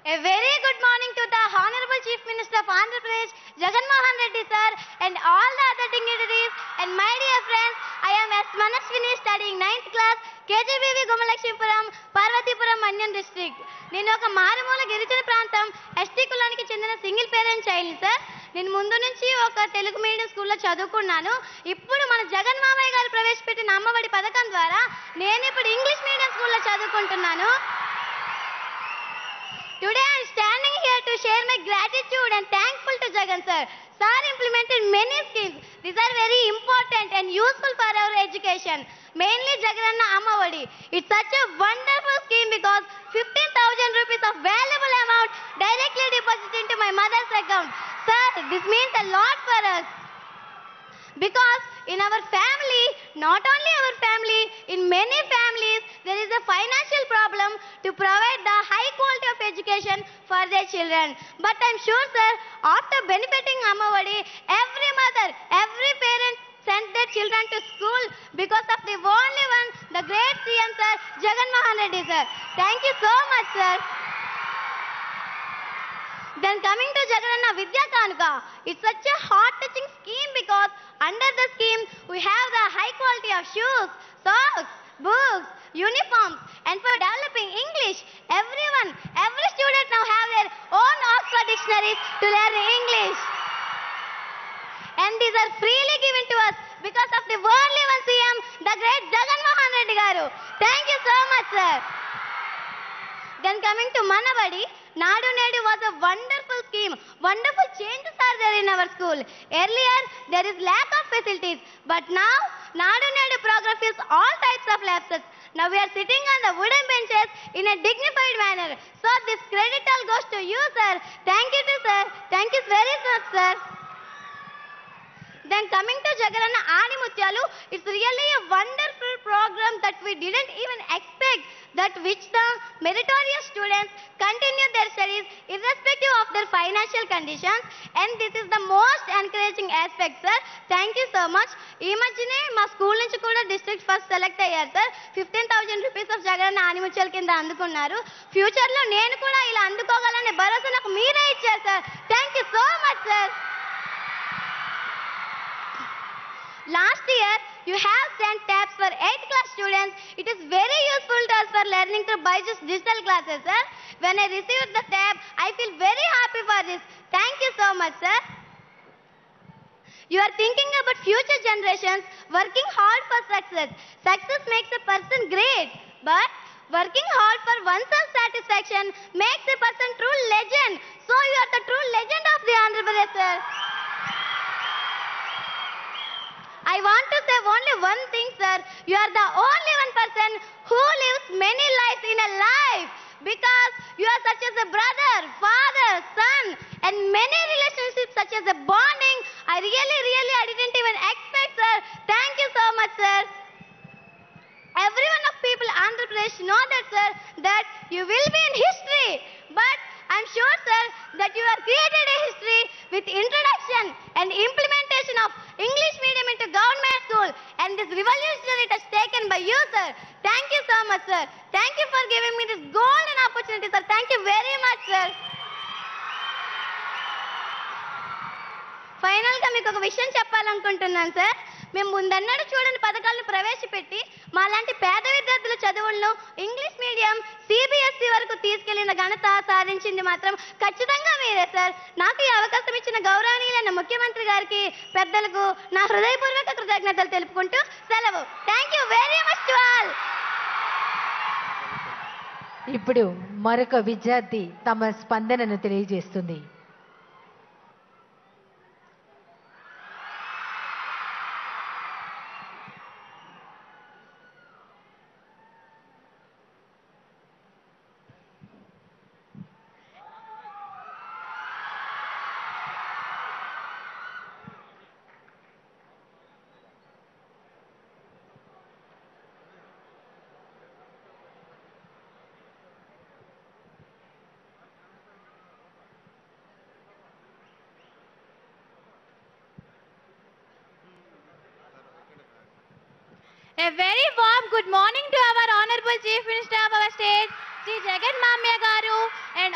A very good morning to the Honorable Chief Minister of Andhra Pradesh, Jagan Mohan Reddy sir, and all the other dignitaries. And my dear friends, I am S. Manaswini studying 9th class, KJBV Gumalakshmipuram, Parvatipuram, Manyam district. నేను ఒక మారుమూల గిరిజన ప్రాంతం ST కులానికి చెందిన single parent child sir. నేను ముందు నుంచి ఒక తెలుగు మీడియం స్కూల్లో చదువుకున్నాను. ఇప్పుడు మన జగన్ మామయ్య గారు ప్రవేశపెట్టిన అమ్మఒడి పథకం ద్వారా నేను ఇప్పుడు ఇంగ్లీష్ మీడియం స్కూల్లో చదువుకుంటున్నాను. Today I am standing here to share my gratitude and thankful to Jagan sir. Sir implemented many schemes. These are very important and useful for our education. Mainly Jaganna Ammavadi. It's such a wonderful scheme because 15,000 rupees of valuable amount directly deposited into my mother's account. Sir, this means a lot for us. Because in our family, not only our family, in many families, there is a financial problem to provide the high quality of education for their children. But I'm sure, sir, after benefiting Ammavadi, every mother, every parent sent their children to school because of the only one, the great CM, sir, Jagan Mohan Reddy, sir. Thank you so much, sir. Then coming to Jaganna Vidya Kanuka, it's such a heart-touching scheme because under the scheme we have the high quality of shoes, socks, books, uniforms, and for developing English, every student now have their own Oxford dictionaries to learn English. And these are freely given to us because of the worldly one CM, the great Jagan Mohan Reddy Garu. Thank you so much, sir. Then coming to Manavadi, Nadu Nedu was a wonderful scheme. Wonderful changes are there in our school. Earlier, there is lack of facilities. But now, Nadu Nedu program fills all types of lapses. Now we are sitting on the wooden benches in a dignified manner. So this credit all goes to you, sir. Thank you to sir. Thank you very much, sir. Then coming to Jaganna Adimutyalu, it's really a wonderful program that we didn't even expect, that which the meritorious students continue their studies irrespective of their financial conditions, and this is the most encouraging aspect, sir. Thank you so much. ఈ మధ్యనే మా school నుంచి కూడా district first select అయ్యారు sir. 15,000 rupees of Jagananna ఆనిముత్యాల కింద అందుకున్నారు. ఫ్యూచర్లో నేను కూడా ఇలా అందుకోగలనే భరోసా నాకు మీరే ఇచ్చారు sir. Thank you so much sir. Last year, you have sent tabs for 8th class students. It is very useful to us for learning through Byju's digital classes, sir. When I received the tab, I feel very happy for this. Thank you so much, sir. You are thinking about future generations, working hard for success. Success makes a person great, but working hard for oneself satisfaction makes a person true legend. So you are the true legend of the Andhra Pradesh, sir. I want to say only one thing, sir. You are the only one person who lives many lives in a life, because you are such as a brother, father, son, and many relationships such as a bonding. I didn't even expect, sir. Thank you so much, sir. Everyone of people Andhra Pradesh know that, sir, that you will be in history. But I'm sure, sir, that you have created a history with introduction and implementation of English medium into government school, and this revolutionary touch taken by you, sir. Thank you so much, sir. Thank you for giving me this golden opportunity, sir. Thank you very much, sir. ఫైనల్గా మీకు ఒక విషయం చెప్పాలనుకుంటున్నాను sir. మేము ముందన్నడు చూడని పథకాలను ప్రవేశపెట్టి మాలాంటి పేద విద్యార్థుల చదువులను ఇంగ్లీష్ మీడియం సిబిఎస్ఈ వరకు తీసుకెళ్లిన ఘనత సాధించింది మాత్రం ఖచ్చితంగా మీరే సార్. నాకు ఈ అవకాశం ఇచ్చిన గౌరవనీయులైన ముఖ్యమంత్రి గారికి, పెద్దలకు నా హృదయపూర్వక కృతజ్ఞతలు తెలుపుకుంటూ సెలవు. Thank you very much to all. ఇప్పుడు మరొక విద్యార్థి తమ స్పందనను తెలియజేస్తుంది. A very warm good morning to our Honorable Chief Minister of our state, Sri Jagan Mamya Garu, and all the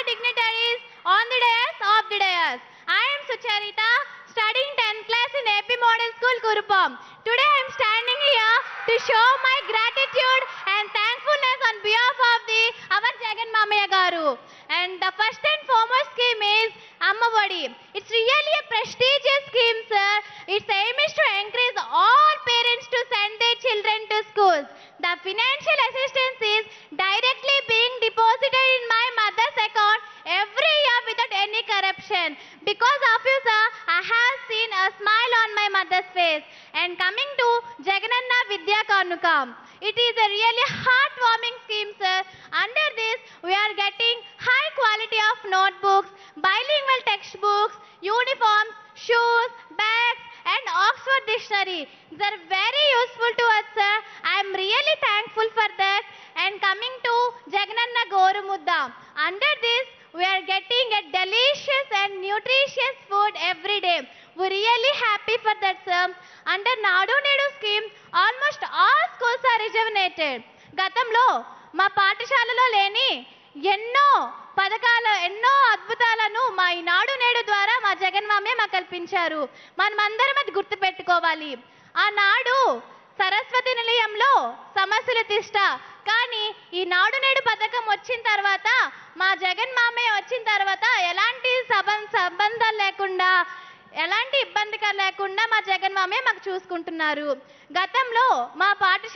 dignitaries on the dais, off the dais. I am Sucharita, studying 10th class in AP Model School, Kurupam. Today I am standing here to show my gratitude and thankfulness on behalf of our Jagan Mamaya Garu. And the first and foremost scheme is Amma Vadi. It's really a prestigious scheme, sir. Its aim is to encourage all parents to send their children to schools. The financial assistance is directly being deposited in my mother's account every year without any corruption. Because of you, sir, I have seen a smile on my mother's face. And coming to Jagananna Vidya Kanukam, it is a really heartwarming scheme, sir. Under this, we are getting high quality of notebooks, bilingual textbooks, uniforms, shoes, bags, and Oxford Dictionary. They are very useful to us, sir. I am really thankful for that. And coming to Jagananna Gorumudda, under this, we are getting a delicious and nutritious food every day. We are really happy for that, sir. Under Nadu Nedu scheme, almost all schools are rejuvenated. గతంలో మా పాఠశాలలో లేని ఎన్నో పథకాల ఎన్నో అద్భుతాలను మా ఈనాడు నేడు ద్వారా మా జగన్మామే మాకు కల్పించారు. మనమందరం అది గుర్తుపెట్టుకోవాలి. ఆనాడు సరస్వతి నిలయంలో సమస్యల తిష్ట, కానీ ఈ నాడు నేడు పథకం వచ్చిన తర్వాత మా జగన్మామయ్య వచ్చిన తర్వాత ఎలాంటి సంబంధాలు లేకుండా ఎలాంటి ఇబ్బందికర లేకుండా మా జగన్మామయ్య మాకు చూసుకుంటున్నారు. గతంలో మా పాఠశాల